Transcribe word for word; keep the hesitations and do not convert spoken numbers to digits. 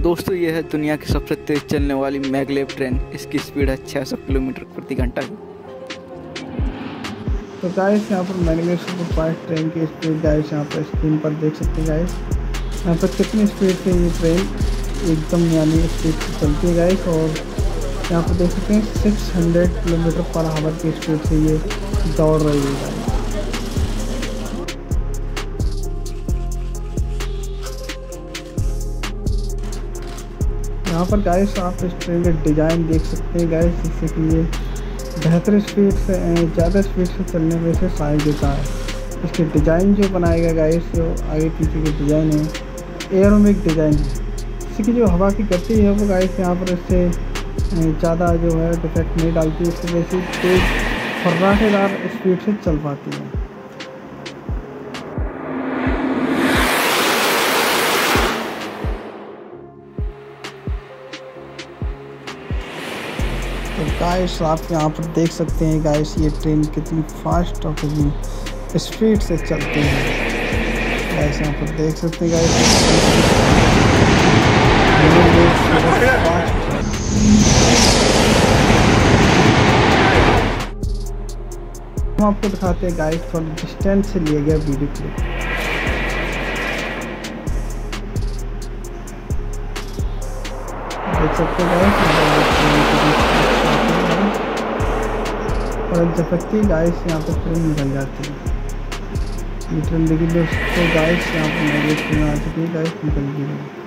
दोस्तों ये है दुनिया की सबसे तेज चलने वाली मैगलेव ट्रेन। इसकी स्पीड है छह सौ किलोमीटर प्रति घंटा की। तो गाइस यहाँ पर मैगलेव सुपर फास्ट ट्रेन की स्पीड गाइस यहाँ पर स्क्रीन पर देख सकते हैं गाइस। यहाँ पर कितनी स्पीड से ये ट्रेन एकदम यानी स्पीड से चलती है गाइस। और यहाँ पर देख सकते हैं छह सौ किलोमीटर पर आवर की स्पीड से ये दौड़ रही है गाइस। यहाँ पर गाइस आप इस ट्रेन का डिज़ाइन देख सकते हैं गाइस, जिससे कि ये बेहतर स्पीड से ज़्यादा स्पीड से चलने में से सहायक देता है। इसके डिज़ाइन जो बनाया गया गाइस, जो आगे पीछे के डिज़ाइन है एरोमिक डिज़ाइन है। इसकी जो हवा की गति है वो गाइस यहाँ पर इससे ज़्यादा जो है डिफेक्ट नहीं डालती, इसकी वजह से तेज फर्राटेदार स्पीड से चल पाती है। तो गाइस आप यहाँ पर देख सकते हैं गाइस ये ट्रेन कितनी फास्ट और कितनी स्पीड से चलती है। गाइस यहाँ पर देख सकते हैं गाइस हम आपको दिखाते हैं गाइस थोड़ा डिस्टेंस से लिया गया वीडियो क्लिप। देख सकते हैं गाइस और झपकती गाइस यहाँ पर ट्रेन निकल जाती है। ये ट्रेन देखिए दोस्तों गाइस यहाँ पर आ चुकी है गाइस निकल गई है।